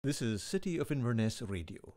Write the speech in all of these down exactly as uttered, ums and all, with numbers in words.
This is City of Inverness Radio.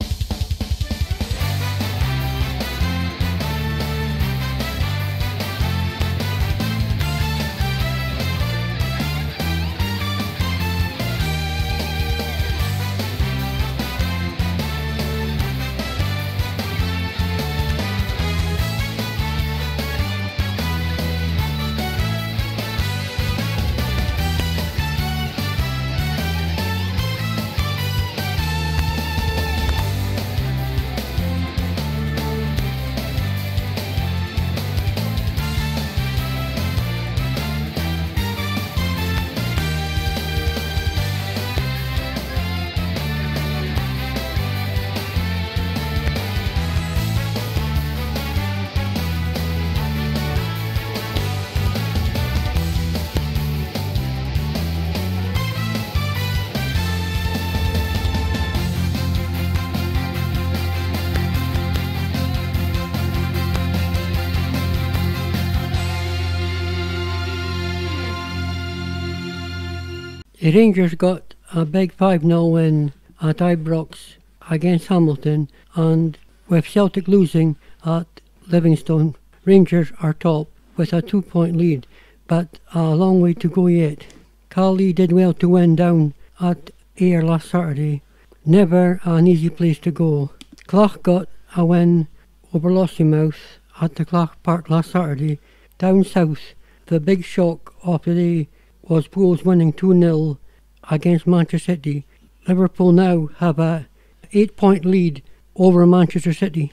The Rangers got a big five nil win at Ibrox against Hamilton, and with Celtic losing at Livingston, Rangers are top with a two point lead, but a long way to go yet. Cali did well to win down at Ayr last Saturday. Never an easy place to go. Clach got a win over Lossiemouth at the Clach Park last Saturday. Down south, the big shock of the day was Wolves winning two nil against Manchester City. Liverpool now have a eight point lead over Manchester City.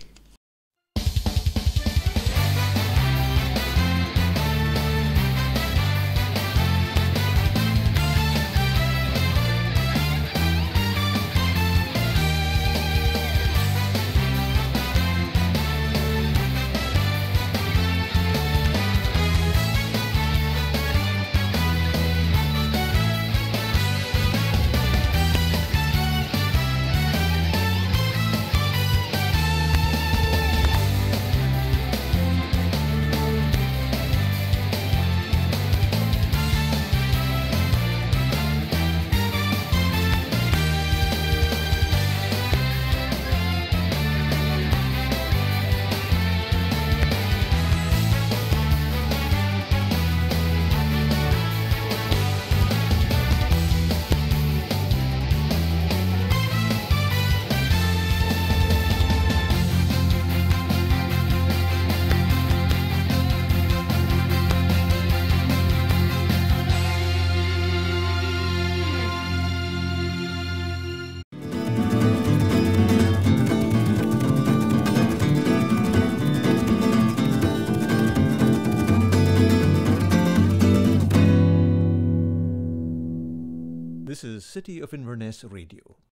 This is City of Inverness Radio.